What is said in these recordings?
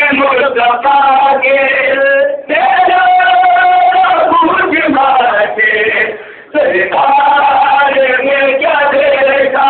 مصطفیٰ کے تیرا کچھ باتیں سرکار میں کیا دیکھا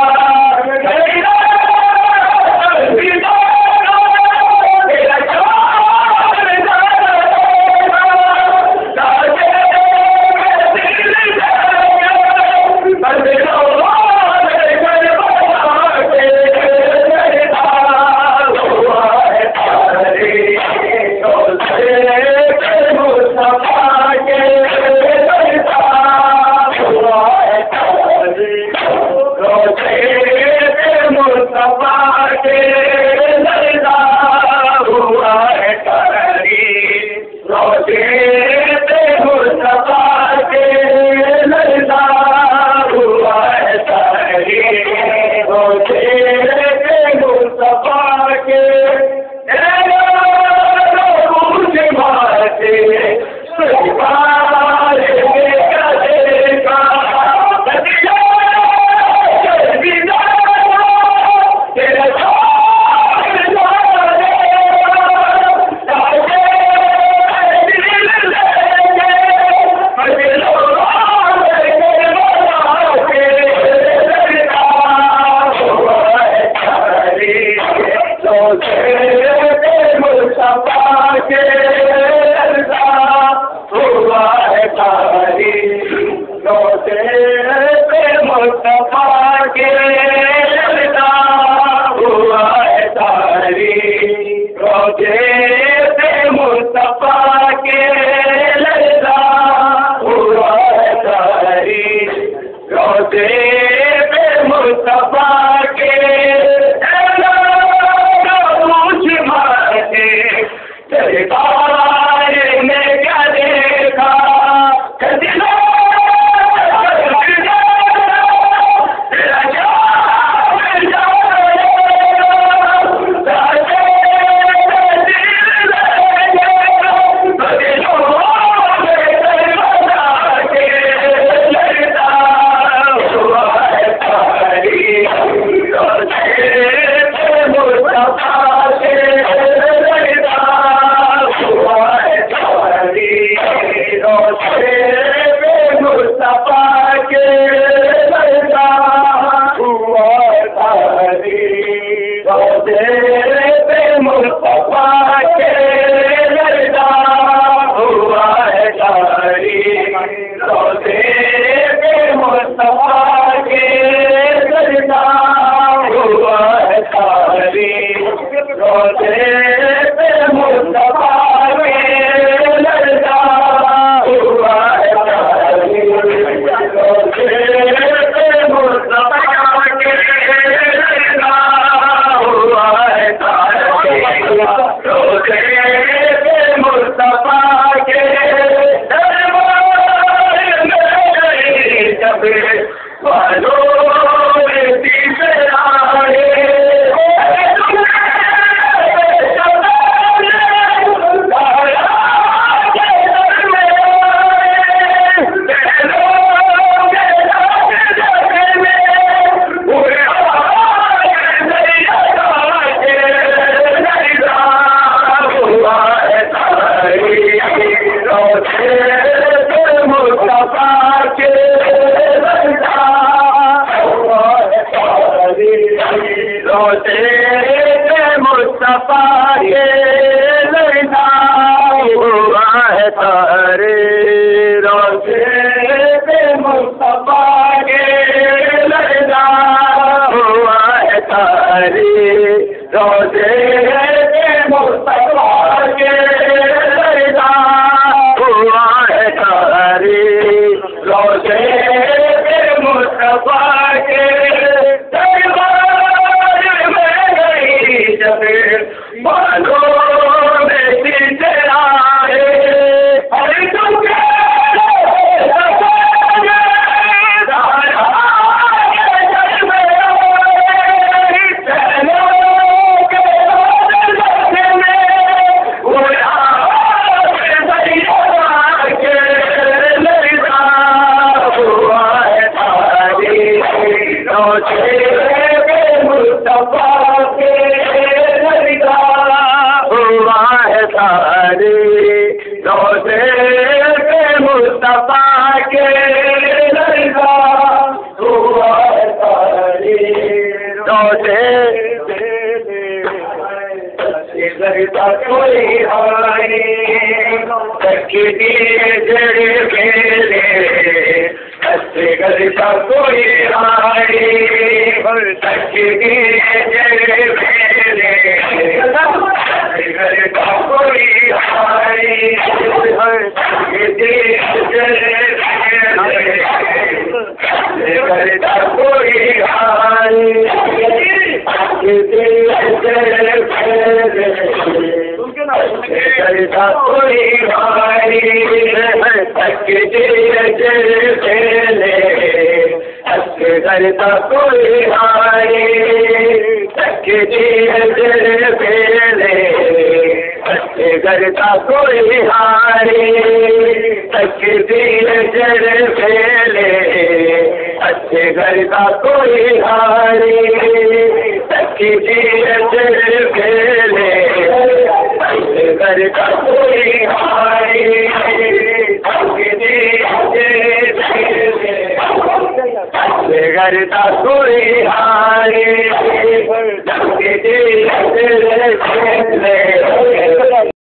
ہے ساری روزے کے مصطفیٰ کے رضا دعا ہے ساری روزے رضا کوئی ہاری تکیدی جڑے میرے رضا کوئی ہاری تکیدی جڑے میرے رضا کوئی ہاری تکیدی جڑے میرے رضا کوئی ہاری تکیدی جڑے رضا کوئی ہاری تکیدی جڑے رضا کوئی ہاری تکیدی جڑے رضا کوئی ہاری تکیدی جڑے رضا کوئی ہاری تکیدی جڑے رضا کوئی ہاری تکیدی رضا کوئی ہاری